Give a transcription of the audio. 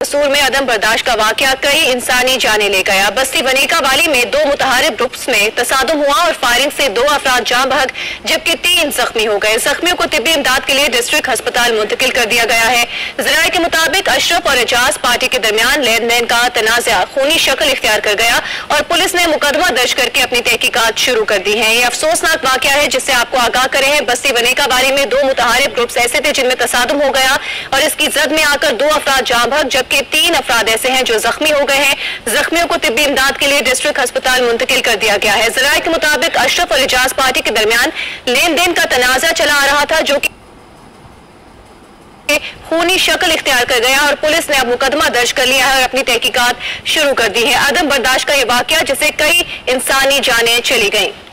कसूर में अदम बर्दाश्त का वाकया कई इंसानी जाने ले गया। बस्ती वनेका वाली में 2 मुतहारिब ग्रुप्स में तसादुम हुआ और फायरिंग से 2 अफराद जाँ बहक जबकि 3 जख्मी हो गए। जख्मियों को तिब्बी इमदाद के लिए डिस्ट्रिक्ट अस्पताल मुंतकिल कर दिया गया है। जराये के मुताबिक अशरफ और एजाज पार्टी के दरमियान लेन देन का तनाज़ा खूनी शक्ल इख्तियार कर गया और पुलिस ने मुकदमा दर्ज करके अपनी तहकीकात शुरू कर दी है। ये अफसोसनाक वाकया है जिससे आपको आगाह करे हैं। बस्ती वनेका वाली में 2 मुतहारिब ग्रुप्स ऐसे थे जिनमें तसादुम हो गया और इसकी जद में आकर 2 अफराद जाँ बहक जबकि 3 अफराद ऐसे हैं जो जख्मी हो गए हैं। जख्मियों को तिब्बी इमदाद के लिए डिस्ट्रिक्ट अस्पताल मुंतकिल कर दिया गया है। जराये के मुताबिक अशरफ और एजाज पार्टी के दरमियान लेन देन का तनाज़ा चला आ रहा था जो कि खूनी शक्ल इख्तियार कर गया और पुलिस ने अब मुकदमा दर्ज कर लिया है और अपनी तहकीकात शुरू कर दी है। अदम बर्दाश्त का यह वाकया जिससे कई इंसानी जानें चली गईं।